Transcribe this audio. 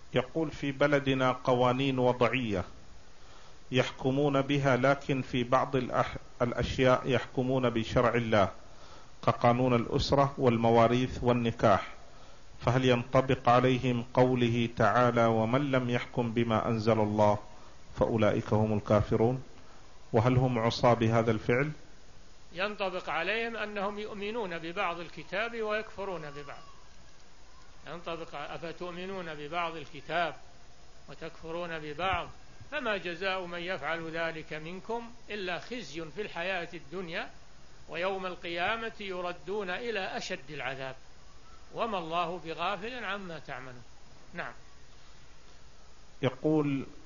يقول: في بلدنا قوانين وضعية يحكمون بها، لكن في بعض الأشياء يحكمون بشرع الله، كقانون الأسرة والمواريث والنكاح، فهل ينطبق عليهم قوله تعالى: ومن لم يحكم بما أنزل الله فأولئك هم الكافرون؟ وهل هم عصى بهذا الفعل؟ ينطبق عليهم أنهم يؤمنون ببعض الكتاب ويكفرون ببعض. ينطبق: أفتؤمنون ببعض الكتاب وتكفرون ببعض، فما جزاء من يفعل ذلك منكم إلا خزي في الحياة الدنيا ويوم القيامة يردون إلى أشد العذاب وما الله بغافل عما تعملون. نعم. يقول: